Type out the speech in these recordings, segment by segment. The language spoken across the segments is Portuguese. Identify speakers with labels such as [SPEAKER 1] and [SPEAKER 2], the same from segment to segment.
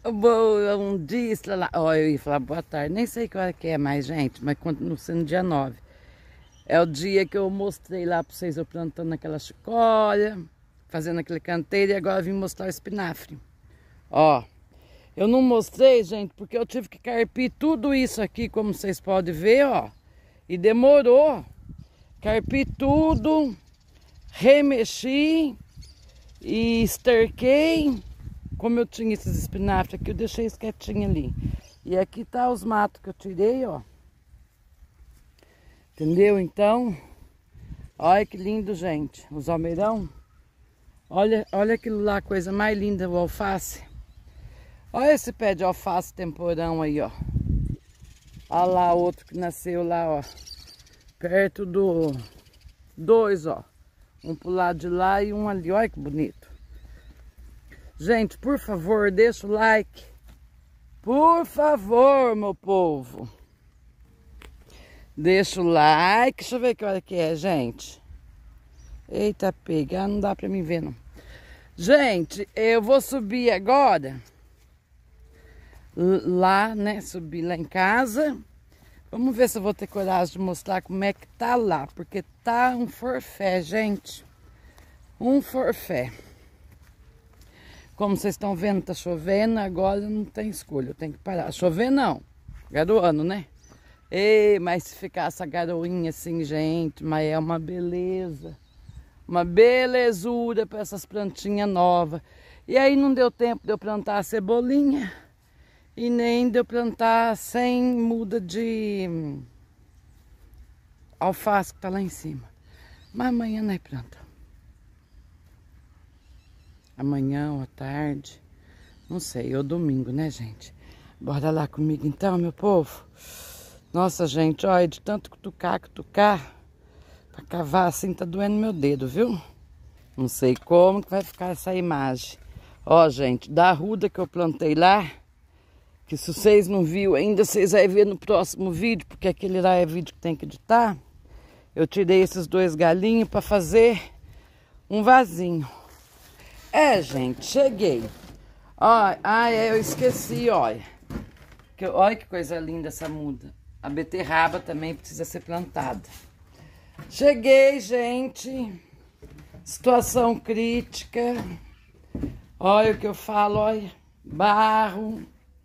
[SPEAKER 1] Bom dia, lá. Ó, eu ia falar boa tarde, nem sei que hora que é mais, gente, mas continua sendo dia 9. É o dia que eu mostrei lá pra vocês eu plantando aquela chicória, fazendo aquele canteiro e agora eu vim mostrar o espinafre. Ó, eu não mostrei, gente, porque eu tive que carpir tudo isso aqui, como vocês podem ver, ó. E demorou. Carpi tudo, remexi e esterquei. Como eu tinha esses espinafres aqui, eu deixei isso quietinho ali. E aqui tá os matos que eu tirei, ó. Entendeu? Então, olha que lindo, gente. Os almeirão. Olha aquilo lá, coisa mais linda, o alface. Olha esse pé de alface temporão aí, ó. Olha lá outro que nasceu lá, ó. Perto do... Dois, ó. Um pro lado de lá e um ali. Olha que bonito. Gente, por favor, deixa o like. Por favor, meu povo. Deixa o like. Deixa eu ver que hora que é, gente. Eita, pega. Não dá pra mim ver, não. Gente, eu vou subir agora. Lá, né? Subir lá em casa. Vamos ver se eu vou ter coragem de mostrar como é que tá lá. Porque tá um forfé, gente. Um forfé. Como vocês estão vendo, tá chovendo, agora não tem escolha, eu tenho que parar. Chover não, garoando, né? Ei, mas se ficar essa garoinha assim, gente, mas é uma beleza. Uma belezura para essas plantinhas novas. E aí não deu tempo de eu plantar a cebolinha e nem de eu plantar sem muda de alface que tá lá em cima. Mas amanhã nós planta. Amanhã ou à tarde, não sei, ou domingo, né, gente? Bora lá comigo então, meu povo. Nossa, gente, olha, de tanto cutucar, pra cavar assim, tá doendo meu dedo, viu? Não sei como que vai ficar essa imagem. Ó, gente, da arruda que eu plantei lá, que se vocês não viram ainda, vocês vão ver no próximo vídeo, porque aquele lá é vídeo que tem que editar. Eu tirei esses dois galinhos pra fazer um vasinho. É, gente, cheguei. Ó, eu esqueci, olha. Olha que coisa linda essa muda. A beterraba também precisa ser plantada. Cheguei, gente. Situação crítica. Olha o que eu falo, olha. Barro.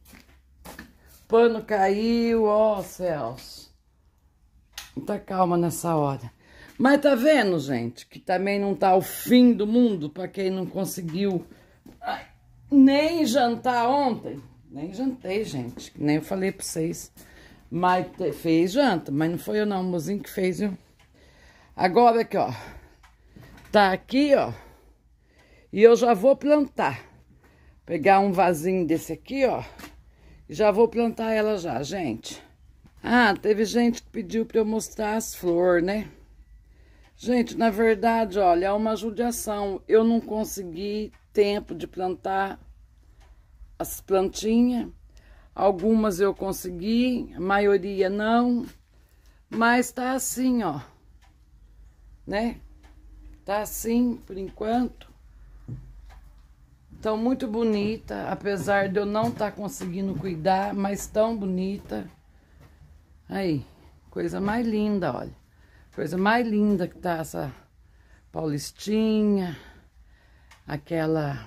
[SPEAKER 1] Pano caiu, ó céus. Muita calma nessa hora. Mas tá vendo, gente, que também não tá o fim do mundo para quem não conseguiu nem jantar ontem. Nem jantei, gente, que nem eu falei para vocês. Mas fez janta, mas não foi eu não, o mozinho que fez, viu? Agora aqui, ó, tá aqui, ó, e eu já vou plantar. Pegar um vasinho desse aqui, ó, e já vou plantar ela já, gente. Ah, teve gente que pediu para eu mostrar as flores, né? Gente, na verdade, olha, é uma judiação. Eu não consegui tempo de plantar as plantinhas. Algumas eu consegui, a maioria não. Mas tá assim, ó. Né? Tá assim, por enquanto. Tão muito bonita, apesar de eu não estar conseguindo cuidar, mas tão bonita. Aí, coisa mais linda, olha. Coisa mais linda que tá essa paulistinha, aquela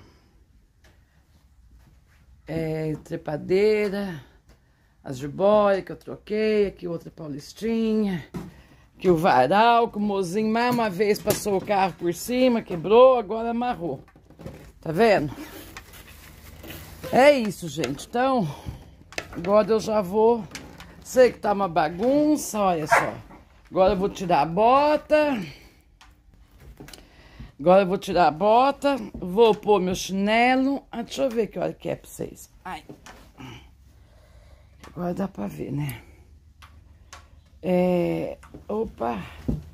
[SPEAKER 1] trepadeira, as jiboia que eu troquei, aqui outra paulistinha, aqui o varal, que o mozinho mais uma vez passou o carro por cima, quebrou, agora amarrou. Tá vendo? É isso, gente. Então, agora eu já vou... Sei que tá uma bagunça, olha só. Agora eu vou tirar a bota. Vou pôr meu chinelo. Ah, deixa eu ver que hora que é pra vocês. Ai. Agora dá pra ver, né? Opa.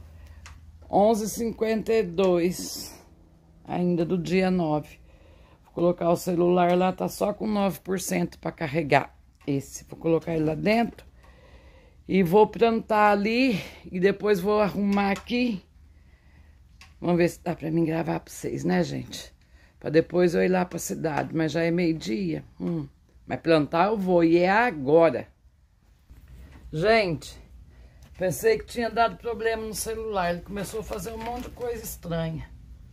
[SPEAKER 1] 11h52. Ainda do dia 9. Vou colocar o celular lá, tá só com 9% pra carregar. Esse. Vou colocar ele lá dentro. E vou plantar ali e depois vou arrumar aqui. Vamos ver se dá pra mim gravar pra vocês, né, gente? Pra depois eu ir lá pra cidade, mas já é meio-dia. Mas plantar eu vou, e é agora. Gente, pensei que tinha dado problema no celular. Ele começou a fazer um monte de coisa estranha.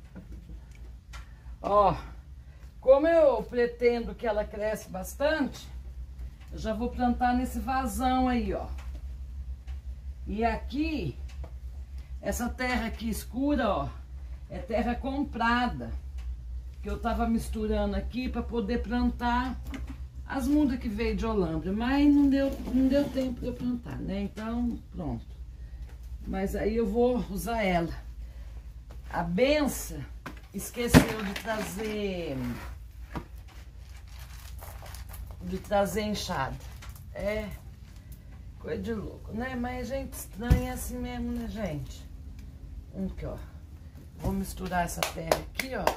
[SPEAKER 1] Ó, como eu pretendo que ela cresça bastante, eu já vou plantar nesse vasão aí, ó. E aqui, essa terra aqui escura, ó, é terra comprada. Que eu tava misturando aqui para poder plantar as mudas que veio de Olambra. Mas não deu tempo de eu plantar, né? Então, pronto. Mas aí eu vou usar ela. A benção esqueceu de trazer enxada. É coisa de louco, né? Mas gente estranha é assim mesmo, né, gente? Aqui, ó. Vou misturar essa terra aqui, ó.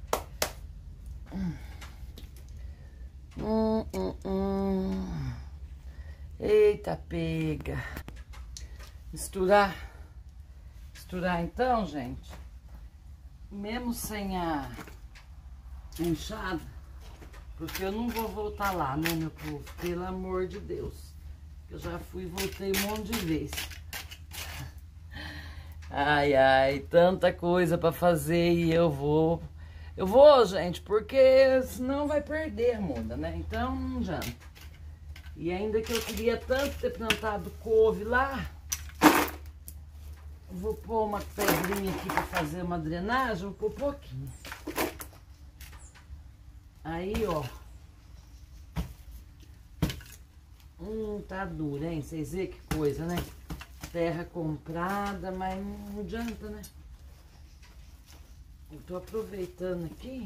[SPEAKER 1] Eita, pega. Misturar então, gente. Mesmo sem a enxada, porque eu não vou voltar lá, né, meu povo? Pelo amor de Deus. Eu já fui e voltei um monte de vezes. Ai, ai, tanta coisa pra fazer e eu vou, gente, porque senão vai perder a muda, né? Então não adianta. E ainda que eu queria tanto ter plantado couve lá, vou pôr uma pedrinha aqui pra fazer uma drenagem, vou pôr pouquinho. Aí, ó. Tá duro, hein? Vocês veem que coisa, né? Terra comprada, mas não adianta, né? Eu tô aproveitando aqui.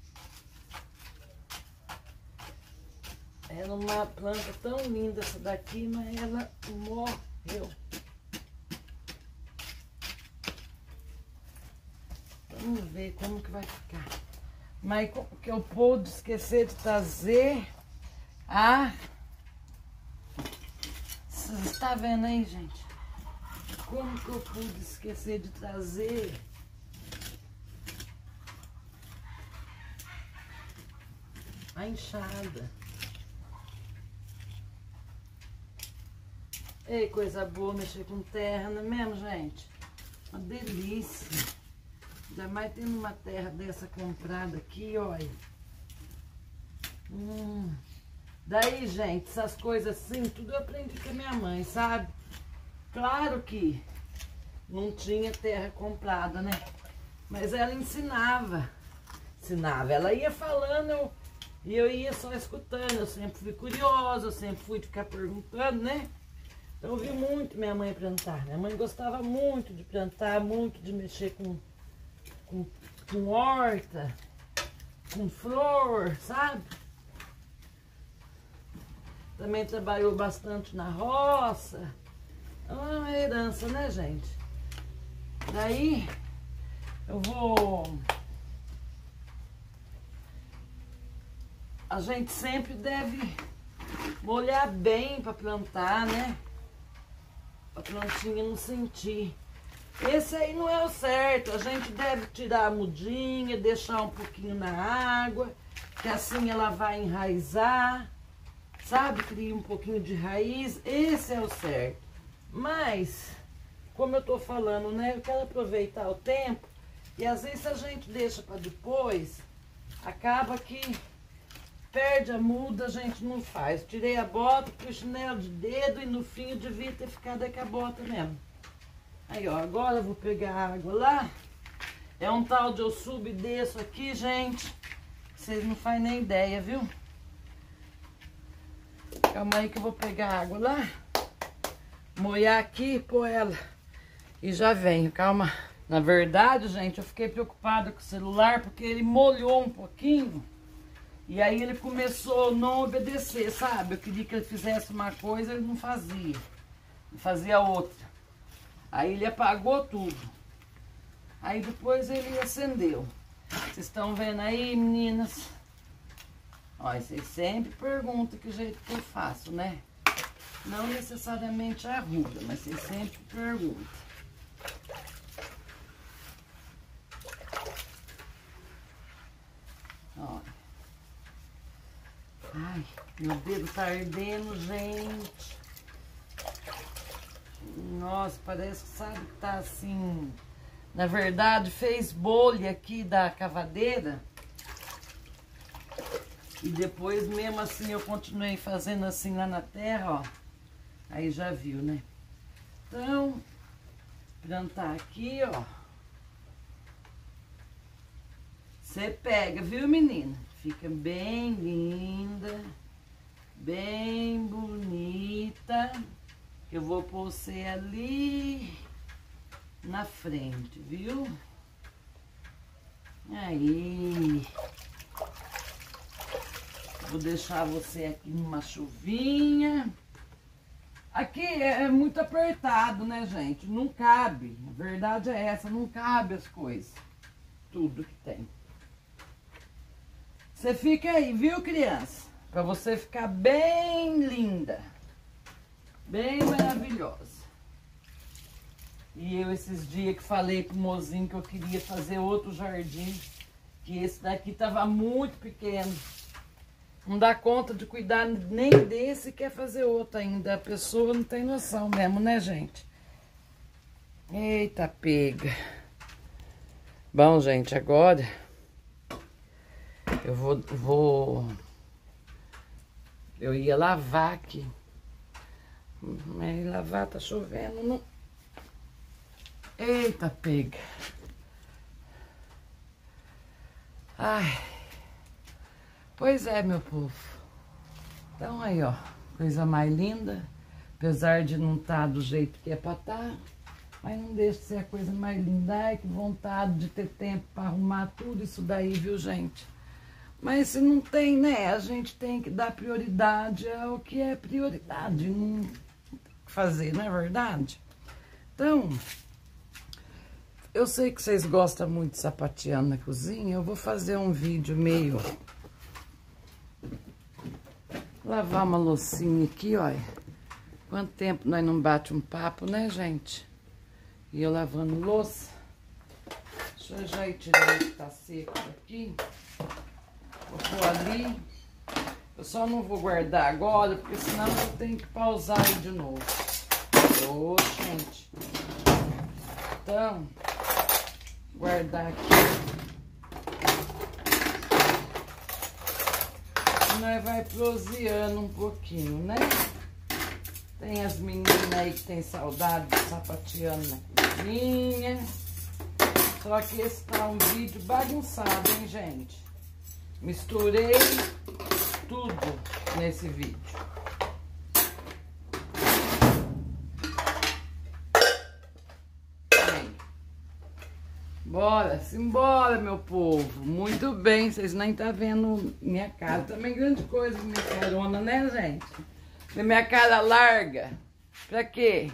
[SPEAKER 1] Era uma planta tão linda essa daqui, mas ela morreu. Vamos ver como que vai ficar. Mas que eu pude esquecer de trazer a... Vocês estão vendo aí, gente? Como que eu pude esquecer de trazer a enxada? Ei, coisa boa mexer com terra, não é mesmo, gente? Uma delícia. Ainda mais tendo uma terra dessa comprada aqui, olha. Daí, gente, essas coisas assim, tudo eu aprendi com a minha mãe, sabe? Claro que não tinha terra comprada, né? Mas ela ensinava. Ela ia falando e eu ia só escutando. Eu sempre fui curiosa, eu sempre fui ficar perguntando, né? Então eu vi muito minha mãe plantar. Minha mãe gostava muito de plantar, muito de mexer com horta, com flor, sabe? Também trabalhou bastante na roça. É uma herança, né, gente? Daí, eu vou... A gente sempre deve molhar bem para plantar, né? A plantinha não sentir. Esse aí não é o certo. A gente deve tirar a mudinha, deixar um pouquinho na água, que assim ela vai enraizar, sabe? Cria um pouquinho de raiz. Esse é o certo. Mas, como eu tô falando, né? Eu quero aproveitar o tempo. E às vezes a gente deixa para depois, acaba que perde a muda, a gente não faz. Tirei a bota, pus chinelo de dedo e no fim eu devia ter ficado aí com a bota mesmo. Aí, ó, agora eu vou pegar a água lá. É um tal de eu subo e desço aqui, gente. Vocês não fazem nem ideia, viu? Calma aí que eu vou pegar a água lá. Molhar aqui e pôr ela. E já venho, calma. Na verdade, gente, eu fiquei preocupada com o celular porque ele molhou um pouquinho. E aí ele começou a não obedecer, sabe? Eu queria que ele fizesse uma coisa, ele não fazia. Ele fazia outra. Aí ele apagou tudo. Aí depois ele acendeu. Vocês estão vendo aí, meninas? Olha, vocês sempre perguntam que jeito que eu faço, né? Não necessariamente arruga, mas vocês sempre perguntam. Olha. Ai, meu dedo tá ardendo, gente. Nossa, parece que sabe que tá assim... Na verdade, fez bolha aqui da cavadeira. E depois, mesmo assim, eu continuei fazendo assim lá na terra, ó. Aí já viu, né? Então, plantar aqui, ó. Você pega, viu, menina? Fica bem linda, bem bonita. Eu vou pôr você ali na frente, viu? Aí. Vou deixar você aqui numa chuvinha. Aqui é muito apertado, né, gente? Não cabe. A verdade é essa, não cabe as coisas. Tudo que tem. Você fica aí, viu, criança? Pra você ficar bem linda. Bem maravilhosa. E eu esses dias que falei pro mozinho que eu queria fazer outro jardim. Que esse daqui tava muito pequeno. Não dá conta de cuidar nem desse e quer fazer outro ainda. A pessoa não tem noção mesmo, né, gente? Eita, pega. Bom, gente, agora eu eu ia lavar aqui. Mas lavar tá chovendo, não... Eita, pega. Ai... Pois é, meu povo. Então aí, ó, coisa mais linda. Apesar de não estar do jeito que é pra estar, mas não deixa de ser a coisa mais linda. Ai, que vontade de ter tempo pra arrumar tudo isso daí, viu, gente? Mas se não tem, né, a gente tem que dar prioridade ao que é prioridade. Não fazer, não é verdade? Então, eu sei que vocês gostam muito de sapateando na cozinha. Eu vou fazer um vídeo meio... Lavar uma loucinha aqui, olha. Quanto tempo nós não bate um papo, né, gente? E eu lavando louça. Deixa eu já ir tirando o que tá seco aqui. Vou pôr ali. Eu só não vou guardar agora, porque senão eu tenho que pausar aí de novo. Ô, gente. Então, guardar aqui. Nós vai proseando um pouquinho, né? Tem as meninas aí que tem saudade de sapateando na cozinha. Só que esse tá um vídeo bagunçado, hein, gente? Misturei tudo nesse vídeo. Bora, simbora, meu povo. Muito bem, vocês nem tá vendo minha cara. Também grande coisa minha carona, né, gente? Minha cara larga. Pra quê?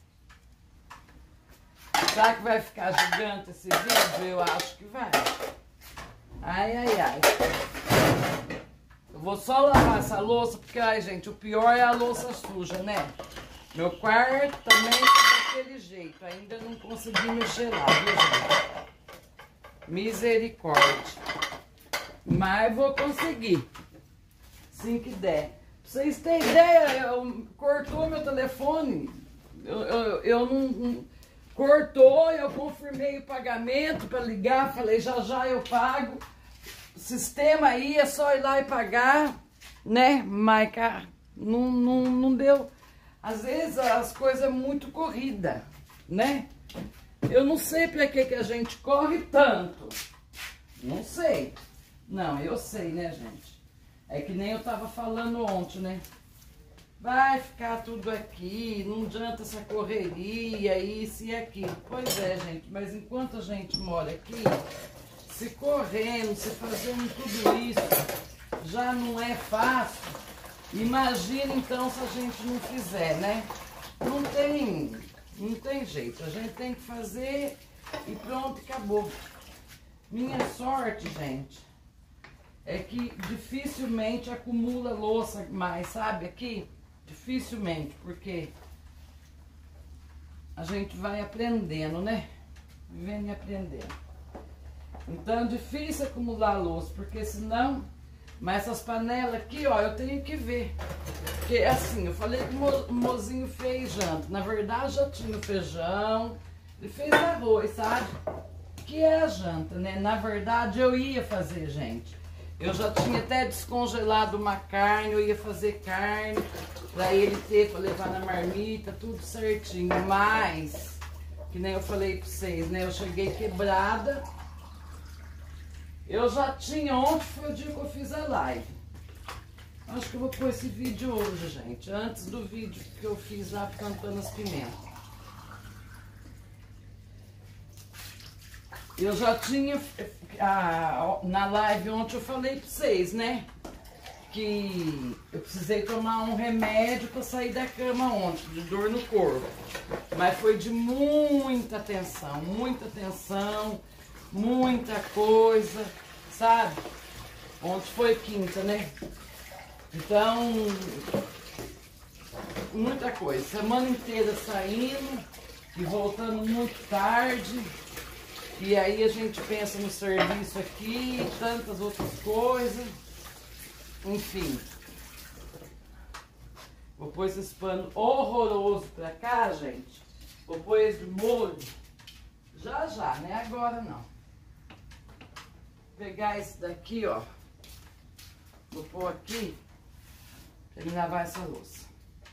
[SPEAKER 1] Será que vai ficar gigante esse vídeo? Eu acho que vai. Ai, ai, ai. Eu vou só lavar essa louça, porque, ai, gente, o pior é a louça suja, né? Meu quarto também tá daquele jeito. Ainda não consegui mexer lá, viu, gente? Misericórdia. Mas vou conseguir. Assim que der. Pra vocês terem ideia, cortou meu telefone. Eu não... Cortou, eu confirmei o pagamento para ligar. Falei, já já eu pago. O sistema aí é só ir lá e pagar, né? Mas, cara, não deu... Às vezes as coisas são muito corridas, né? Eu não sei pra que a gente corre tanto. Não sei. Não, eu sei, né, gente? É que nem eu tava falando ontem, né? Vai ficar tudo aqui, não adianta essa correria, isso e aquilo. Pois é, gente, mas enquanto a gente mora aqui, se correndo, se fazendo tudo isso, já não é fácil. Imagina então se a gente não fizer, né? Não tem jeito, a gente tem que fazer e pronto, acabou. Minha sorte, gente, é que dificilmente acumula louça mais, sabe, aqui? Dificilmente, porque a gente vai aprendendo, né? Vivendo e aprendendo. Então é difícil acumular louça, porque senão Mas essas panelas aqui, ó, eu tenho que ver. Porque assim, eu falei que o mozinho fez janta. Na verdade, já tinha o feijão. Ele fez arroz, sabe? Que é a janta, né? Na verdade, eu ia fazer, gente. Eu já tinha até descongelado uma carne, eu ia fazer carne pra ele ter, pra levar na marmita, tudo certinho. Mas, que nem eu falei pra vocês, né? Eu cheguei quebrada. Eu já tinha, ontem foi o dia que eu fiz a live. Acho que eu vou pôr esse vídeo hoje, gente. Antes do vídeo que eu fiz lá plantando as pimentas. Eu já tinha, na live ontem eu falei pra vocês, né? Que eu precisei tomar um remédio pra sair da cama ontem, de dor no corpo. Mas foi de muita tensão, muita coisa, sabe? Ontem foi quinta, né? Então, muita coisa. Semana inteira saindo e voltando muito tarde. E aí a gente pensa no serviço aqui, tantas outras coisas. Enfim. Vou pôr esse pano horroroso pra cá, gente. Vou pôr esse molho. Já, né? Agora não. Vou pegar esse daqui, ó. Vou pôr aqui pra ele lavar essa louça.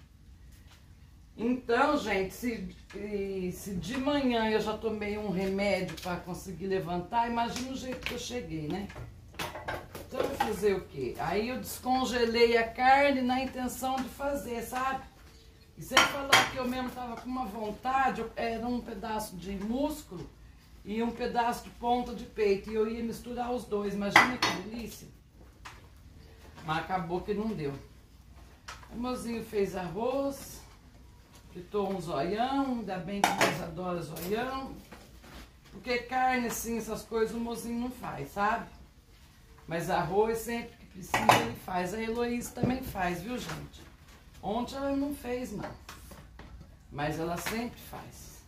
[SPEAKER 1] Então, gente, se de manhã eu já tomei um remédio para conseguir levantar, imagina o jeito que eu cheguei, né? Então, eu vou fazer o quê? Aí eu descongelei a carne na intenção de fazer, sabe? E sem falar que eu mesmo tava com uma vontade, era um pedaço de músculo e um pedaço de ponta de peito. E eu ia misturar os dois, imagina que delícia. Mas acabou que não deu. O mozinho fez arroz. Fritou um zoião, ainda bem que nós adora zoião. Porque carne, assim, essas coisas o mozinho não faz, sabe? Mas arroz, sempre que precisa, ele faz. A Heloísa também faz, viu, gente? Ontem ela não fez, não. Mas ela sempre faz.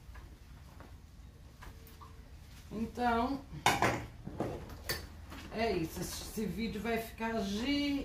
[SPEAKER 1] Então, é isso. Esse vídeo vai ficar gigante.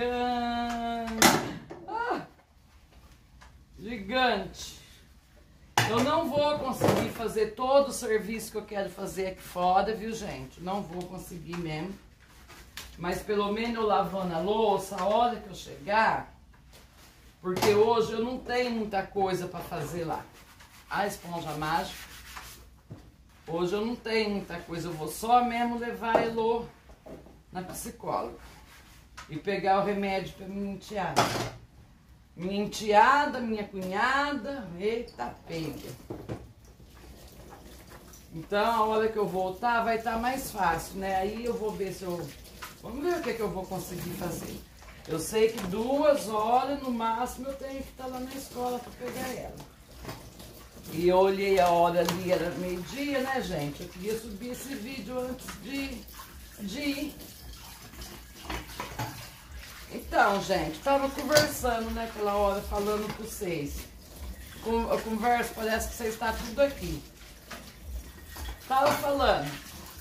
[SPEAKER 1] Gigante. Eu não vou conseguir fazer todo o serviço que eu quero fazer aqui fora, viu, gente? Não vou conseguir mesmo. Mas pelo menos eu lavando a louça, a hora que eu chegar, porque hoje eu não tenho muita coisa para fazer lá. A esponja mágica. Hoje eu não tenho muita coisa, eu vou só mesmo levar a Elô na psicóloga e pegar o remédio para minha enteada. Minha enteada, minha cunhada, eita pega. Então, a hora que eu voltar vai estar mais fácil, né? Aí eu vou ver se eu... Vamos ver o que eu vou conseguir fazer. Eu sei que 2 horas no máximo eu tenho que estar lá na escola para pegar ela. E eu olhei a hora ali, era meio-dia, né, gente? Eu queria subir esse vídeo antes de ir. Então, gente, tava conversando, né, aquela hora, falando com vocês. A conversa parece que vocês estão tudo aqui. Tava falando,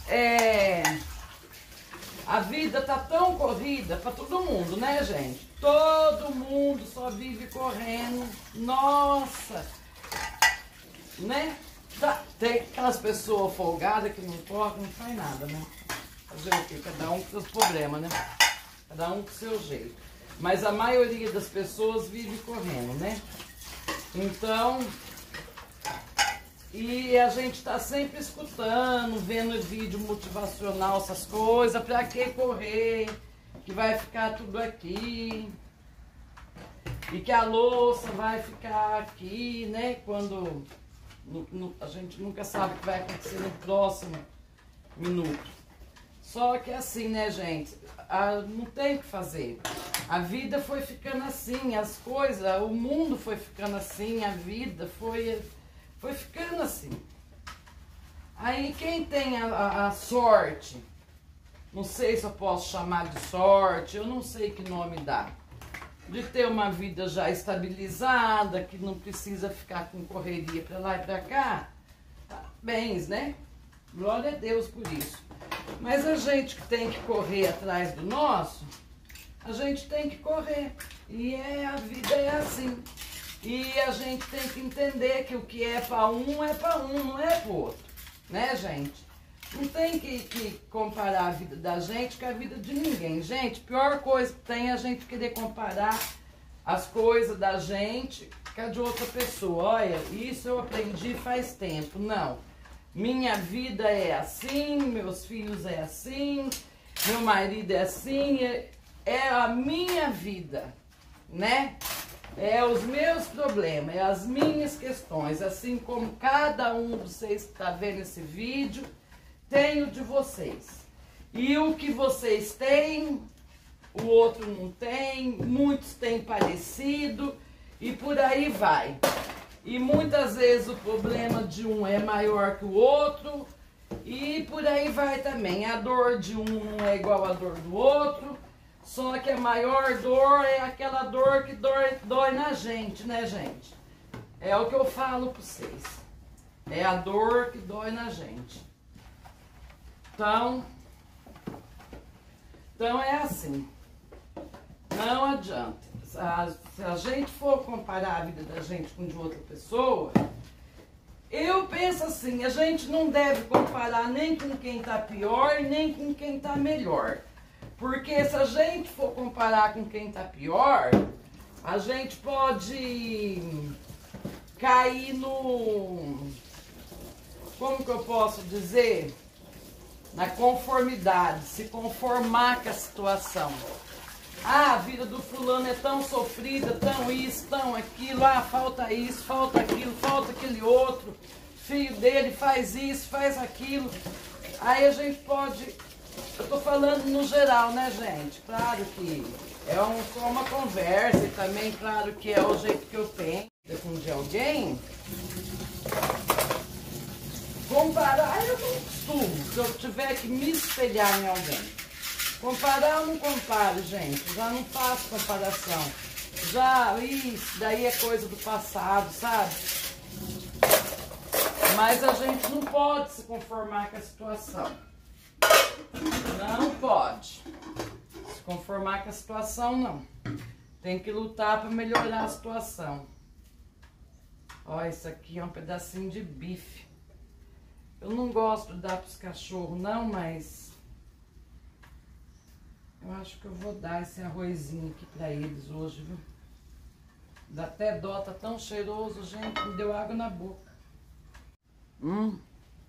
[SPEAKER 1] a vida tá tão corrida pra todo mundo, né, gente? Todo mundo só vive correndo. Nossa! Né? Tem aquelas pessoas folgadas que não correm, não faz nada, né? Fazer o quê? Cada um com seus problemas, né? Cada um com seu jeito. Mas a maioria das pessoas vive correndo, né? Então, e a gente tá sempre escutando, vendo vídeo motivacional, essas coisas. Pra que correr? Que vai ficar tudo aqui. E que a louça vai ficar aqui, né? Quando a gente nunca sabe o que vai acontecer no próximo minuto. Só que assim, né, gente? Não tem o que fazer. A vida foi ficando assim, as coisas, o mundo foi ficando assim, a vida foi ficando assim. Aí quem tem a sorte, não sei se eu posso chamar de sorte, eu não sei que nome dá, de ter uma vida já estabilizada, que não precisa ficar com correria pra lá e pra cá, parabéns, né? Glória a Deus por isso. Mas a gente que tem que correr atrás do nosso, a gente tem que correr. E a vida é assim. E a gente tem que entender que o que é para um, não é para o outro. Né, gente? Não tem que comparar a vida da gente com a vida de ninguém. Gente, a pior coisa que tem é a gente querer comparar as coisas da gente com a de outra pessoa. Olha, isso eu aprendi faz tempo. Não. Minha vida é assim, meus filhos é assim, meu marido é assim, é a minha vida, né? É os meus problemas, é as minhas questões, assim como cada um de vocês que está vendo esse vídeo, tem o de vocês. E o que vocês têm, o outro não tem, muitos têm parecido e por aí vai. E muitas vezes o problema de um é maior que o outro e por aí vai também. A dor de um não é igual à dor do outro, só que a maior dor é aquela dor que dói na gente, né, gente? É o que eu falo para vocês. É a dor que dói na gente. Então é assim. Não adianta. Se a gente for comparar a vida da gente com de outra pessoa, eu penso assim, a gente não deve comparar nem com quem tá pior, nem com quem tá melhor. Porque se a gente for comparar com quem tá pior, a gente pode cair no... Como que eu posso dizer? Na conformidade, se conformar com a situação. Ah, a vida do fulano é tão sofrida, tão isso, tão aquilo, ah, falta isso, falta aquilo, falta aquele outro, filho dele faz isso, faz aquilo. Aí a gente pode, eu tô falando no geral, né, gente? Claro que é só uma conversa e também, claro que é o jeito que eu penso de alguém. Comparar, eu não costumo, se eu tiver que me espelhar em alguém. Comparar eu não comparo, gente, já não faço comparação. Já, isso daí é coisa do passado, sabe? Mas a gente não pode se conformar com a situação. Não pode se conformar com a situação, não. Tem que lutar para melhorar a situação. Ó, isso aqui é um pedacinho de bife. Eu não gosto de dar para os cachorros, não, mas eu acho que eu vou dar esse arrozinho aqui para eles hoje, viu? Dá até dó, tá tão cheiroso, gente, me deu água na boca. Não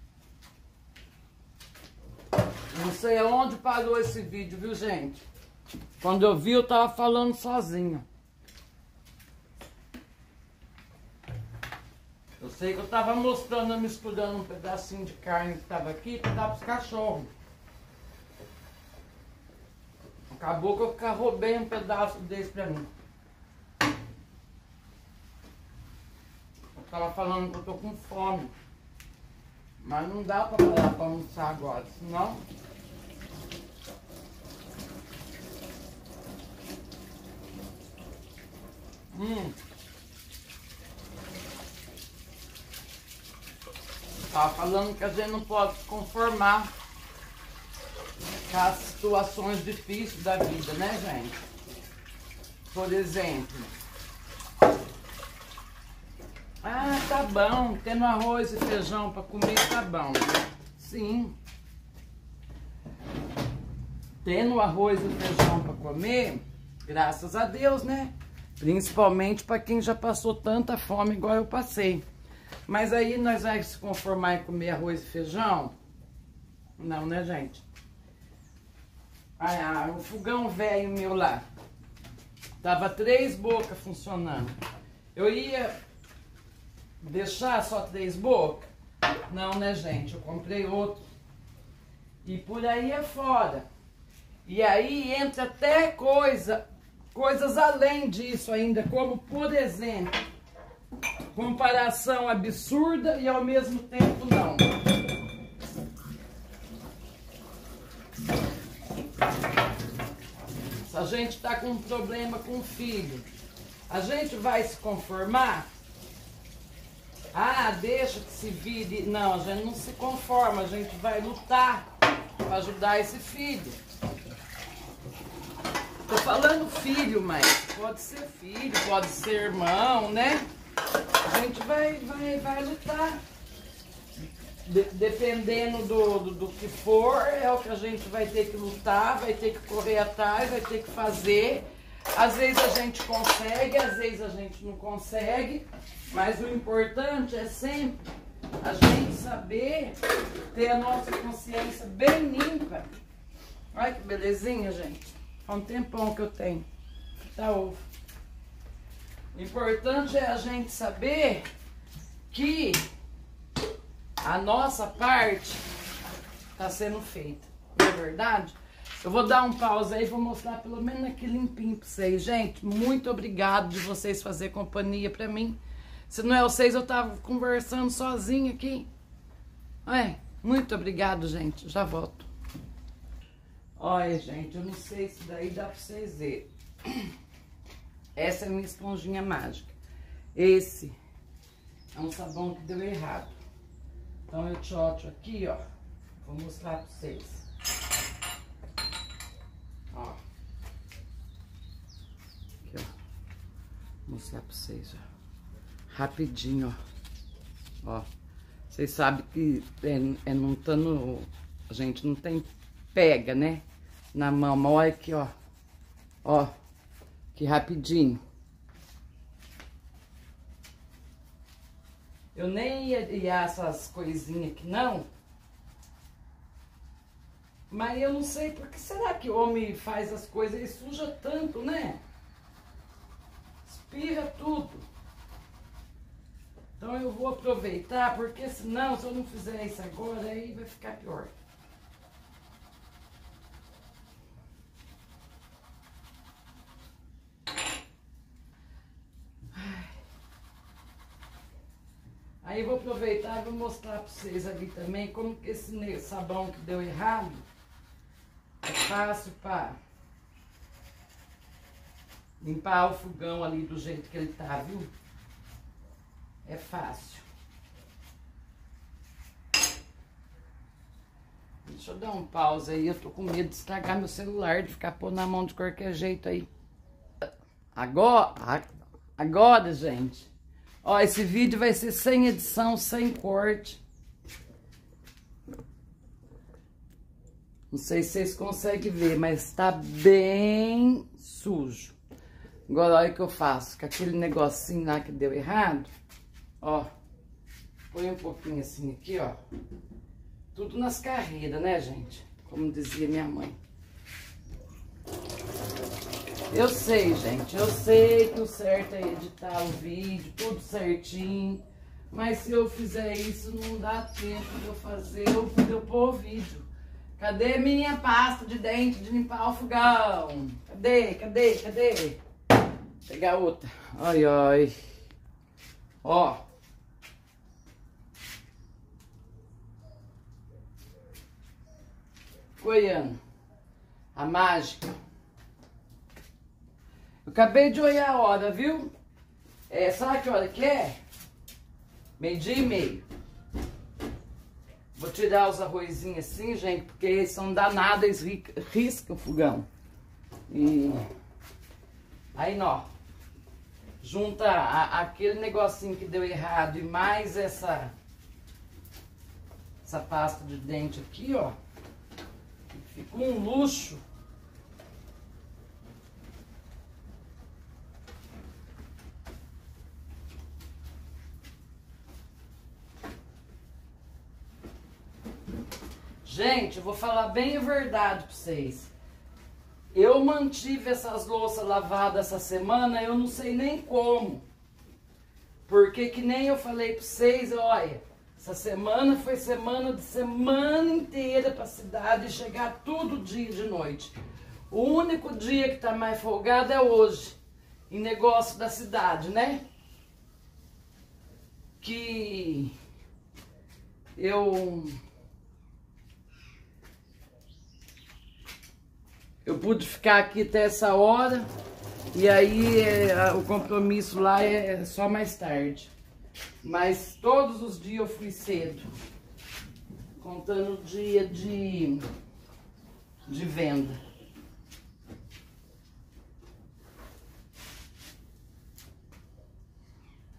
[SPEAKER 1] sei aonde parou esse vídeo, viu, gente? Quando eu vi, eu tava falando sozinha. Eu sei que eu tava mostrando, misturando um pedacinho de carne que tava aqui pra dar pros cachorros. Acabou que eu roubei um pedaço desse pra mim. Eu tava falando que eu tô com fome. Mas não dá pra parar pra almoçar agora, senão... Tava falando que a gente não pode se conformar com as situações difíceis da vida, né, gente? Por exemplo... Ah, tá bom, tendo arroz e feijão pra comer, tá bom. Sim. Tendo arroz e feijão pra comer, graças a Deus, né? Principalmente pra quem já passou tanta fome igual eu passei. Mas aí nós vamos se conformar em comer arroz e feijão? Não, né, gente? Ah, o fogão velho meu lá. Tava 3 bocas funcionando. Eu ia... deixar só 3 bocas? Não, né, gente? Eu comprei outro. E por aí é fora. E aí entra até coisas além disso ainda, como, por exemplo, comparação absurda e ao mesmo tempo não. Se a gente tá com um problema com o filho, a gente vai se conformar? Ah, deixa que se vire. Não, a gente não se conforma, a gente vai lutar para ajudar esse filho. Tô falando filho, mas pode ser filho, pode ser irmão, né? A gente vai lutar. Dependendo do que for, é o que a gente vai ter que lutar, vai ter que correr atrás, vai ter que fazer. Às vezes a gente consegue, às vezes a gente não consegue, mas o importante é sempre a gente saber ter a nossa consciência bem limpa. Olha que belezinha, gente. Há um tempão que eu tenho. Tá ovo. O importante é a gente saber que a nossa parte tá sendo feita. Não é verdade? Eu vou dar um pause aí e vou mostrar pelo menos aqui limpinho pra vocês. Gente, muito obrigado de vocês fazer companhia pra mim. Se não é vocês, eu tava conversando sozinha aqui. Muito obrigado, gente. Já volto. Olha, gente, eu não sei se daí dá pra vocês verem. Essa é a minha esponjinha mágica. Esse é um sabão que deu errado. Então eu tchoto aqui, ó. Vou mostrar pra vocês. Ó. Aqui, ó. Vou mostrar pra vocês, ó. Rapidinho, ó. Ó. Vocês sabem que não tá no... A gente não tem pega, né? Na mão. Mas olha aqui, ó. Ó. Que rapidinho. Eu nem ia essas coisinhas aqui, não. Mas eu não sei por que será que o homem faz as coisas e suja tanto, né? Espirra tudo. Então eu vou aproveitar, porque senão, se eu não fizer isso agora, aí vai ficar pior. Aí eu vou aproveitar e vou mostrar para vocês ali também como que esse sabão que deu errado é fácil para limpar o fogão ali do jeito que ele tá, viu? É fácil. Deixa eu dar um pause aí, eu tô com medo de estragar meu celular, de ficar pondo na mão de qualquer jeito aí. Agora, gente, ó, esse vídeo vai ser sem edição, sem corte. Não sei se vocês conseguem ver, mas tá bem sujo. Agora, olha o que eu faço, com aquele negocinho lá que deu errado. Ó, põe um pouquinho assim aqui, ó. Tudo nas carreiras, né, gente? Como dizia minha mãe. Eu sei, gente, eu sei que o certo é editar o vídeo, tudo certinho. Mas se eu fizer isso, não dá tempo de eu fazer, de eu pôr o vídeo. Cadê minha pasta de dente de limpar o fogão? Cadê? Vou pegar outra. Ai, ai. Ó. Goiano. A mágica. Eu acabei de olhar a hora, viu? Sabe que hora que é? 12h30. Vou tirar os arrozinhos assim, gente, porque eles são danados, eles riscam o fogão. E aí, ó, junta aquele negocinho que deu errado e mais essa pasta de dente aqui, ó. Ficou um luxo. Gente, eu vou falar bem a verdade pra vocês. Eu mantive essas louças lavadas essa semana, eu não sei nem como. Porque que nem eu falei pra vocês, olha, essa semana foi semana inteira pra cidade chegar todo dia de noite. O único dia que tá mais folgado é hoje, em negócio da cidade, né? Que eu pude ficar aqui até essa hora, e aí o compromisso lá é só mais tarde. Mas todos os dias eu fui cedo, contando o dia de venda.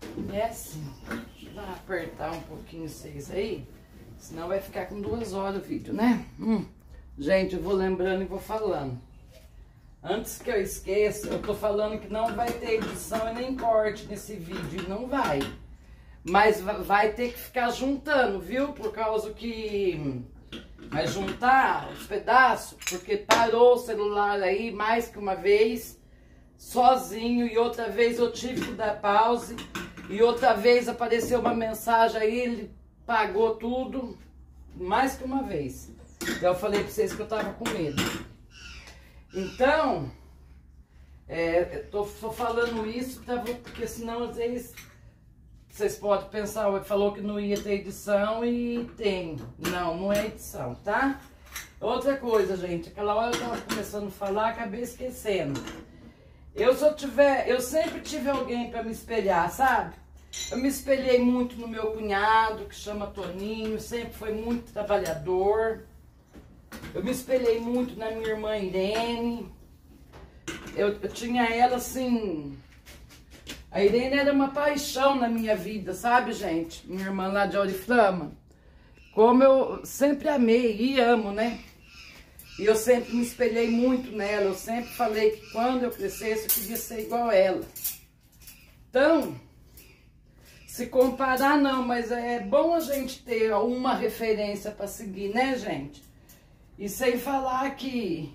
[SPEAKER 1] É assim. Deixa eu apertar um pouquinho vocês aí. Senão vai ficar com 2 horas o vídeo, né? Gente, eu vou lembrando e vou falando. Antes que eu esqueça, eu tô falando que não vai ter edição e nem corte nesse vídeo. Não vai. Mas vai ter que ficar juntando, viu? Por causa que... Vai juntar os pedaços, porque parou o celular aí mais que uma vez, sozinho. E outra vez eu tive que dar pause. E outra vez apareceu uma mensagem aí, ele pagou tudo. Mais que uma vez. Eu falei pra vocês que eu tava com medo. Então, eu tô falando isso porque senão às vezes vocês podem pensar, ele falou que não ia ter edição e tem. Não, não é edição, tá? Outra coisa, gente, aquela hora eu tava começando a falar, acabei esquecendo. Eu sempre tive alguém pra me espelhar, sabe? Eu me espelhei muito no meu cunhado, que chama Toninho, sempre foi muito trabalhador. Eu me espelhei muito na minha irmã Irene. Eu tinha ela assim... A Irene era uma paixão na minha vida, sabe, gente? Minha irmã lá de Oriflama. Como eu sempre amei e amo, né? E eu sempre me espelhei muito nela. Eu sempre falei que quando eu crescesse eu queria ser igual a ela. Então, se comparar não, mas é bom a gente ter uma referência para seguir, né, gente? E sem falar que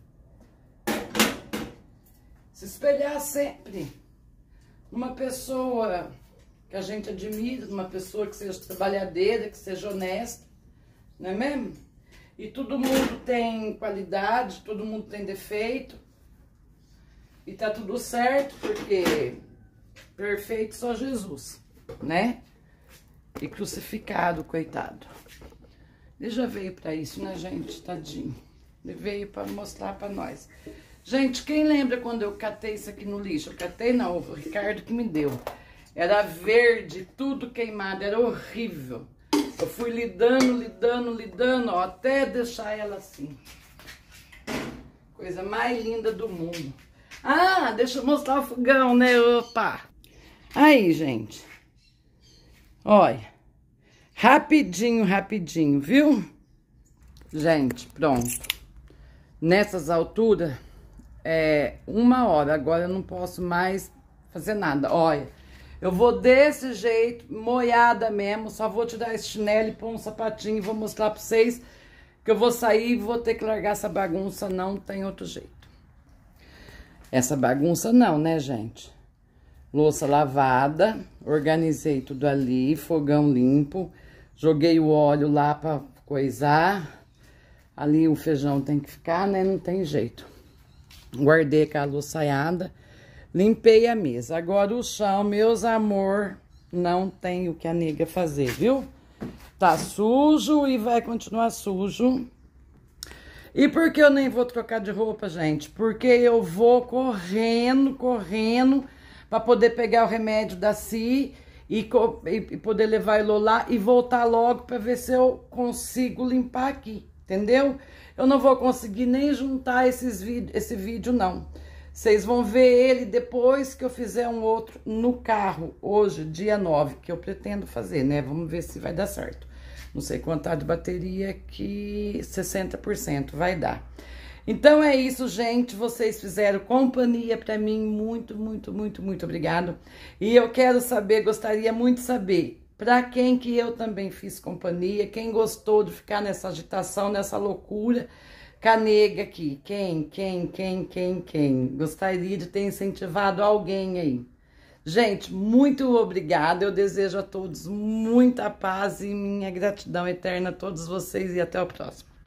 [SPEAKER 1] se espelhar sempre numa pessoa que a gente admira, numa pessoa que seja trabalhadeira, que seja honesta, não é mesmo? E todo mundo tem qualidade, todo mundo tem defeito. E tá tudo certo, porque perfeito só Jesus, né? E crucificado, coitado. Ele já veio pra isso, né, gente? Tadinho. Ele veio pra mostrar pra nós. Gente, quem lembra quando eu catei isso aqui no lixo? Eu catei não, o Ricardo que me deu. Era verde, tudo queimado, era horrível. Eu fui lidando, ó, até deixar ela assim. Coisa mais linda do mundo. Ah, deixa eu mostrar o fogão, né? Opa! Aí, gente. Olha. Rapidinho, viu? Gente, pronto. Nessas alturas, 1 hora. Agora eu não posso mais fazer nada. Olha, eu vou desse jeito, moiada mesmo. Só vou tirar esse chinelo e pôr um sapatinho e vou mostrar pra vocês que eu vou sair e vou ter que largar essa bagunça. Não tem outro jeito. Essa bagunça não, né, gente? Louça lavada, organizei tudo ali, fogão limpo. Joguei o óleo lá pra coisar. Ali o feijão tem que ficar, né? Não tem jeito. Guardei aquela louçaiada. Limpei a mesa. Agora o chão, meus amor, não tem o que a nega fazer, viu? Tá sujo e vai continuar sujo. E por que eu nem vou trocar de roupa, gente? Porque eu vou correndo, pra poder pegar o remédio da Si e poder levar ele lá e voltar logo pra ver se eu consigo limpar aqui, entendeu? Eu não vou conseguir nem juntar esse vídeo, não. Vocês vão ver ele depois que eu fizer um outro no carro, hoje, dia 9, que eu pretendo fazer, né? Vamos ver se vai dar certo. Não sei quanto tá de bateria aqui, 60% vai dar. Então é isso, gente. Vocês fizeram companhia pra mim. Muito obrigado. E eu quero saber, gostaria muito de saber pra quem que eu também fiz companhia. Quem gostou de ficar nessa agitação, nessa loucura. Canega aqui. Quem? Gostaria de ter incentivado alguém aí. Gente, muito obrigada. Eu desejo a todos muita paz e minha gratidão eterna a todos vocês e até o próximo.